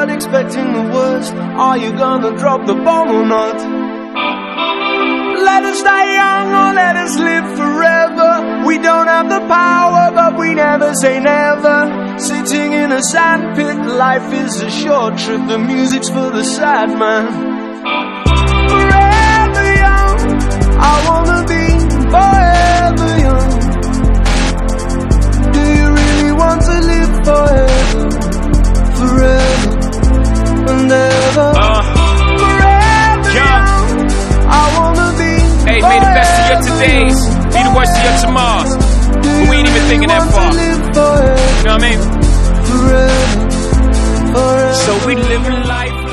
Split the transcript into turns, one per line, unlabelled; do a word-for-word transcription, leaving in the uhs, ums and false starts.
but expecting the worst. Are you gonna drop the bomb or not? Let us die young or let us live forever. We don't have the power, but we never say never. Sitting in a sandpit, life is a short trip. The music's for the sad man. Forever young, I wanna be forever young. Do you really want to live forever? Forever and ever.
Uh,
Forever
young.
young, I wanna be.
Hey, may the best of your todays be the worst of your tomorrows. But we ain't even thinking that far. You know what I mean?
Forever, forever.
So we living life.